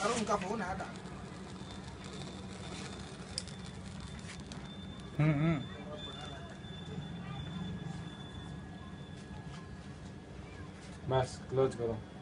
अरे उनका फोन है था। बस क्लोज करो।